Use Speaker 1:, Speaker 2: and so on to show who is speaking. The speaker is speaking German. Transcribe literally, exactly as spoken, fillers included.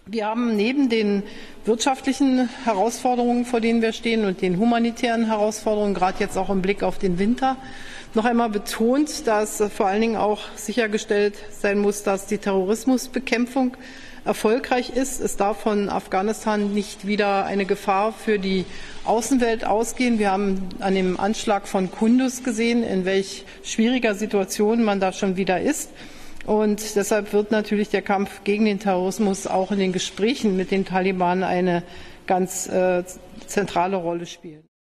Speaker 1: Wir haben neben den wirtschaftlichen Herausforderungen, vor denen wir stehen, und den humanitären Herausforderungen, gerade jetzt auch im Blick auf den Winter, noch einmal betont, dass vor allen Dingen auch sichergestellt sein muss, dass die Terrorismusbekämpfung erfolgreich ist. Es darf von Afghanistan nicht wieder eine Gefahr für die Außenwelt ausgehen. Wir haben an dem Anschlag von Kunduz gesehen, in welch schwieriger Situation man da schon wieder ist. Und deshalb wird natürlich der Kampf gegen den Terrorismus auch in den Gesprächen mit den Taliban eine ganz äh, zentrale Rolle spielen.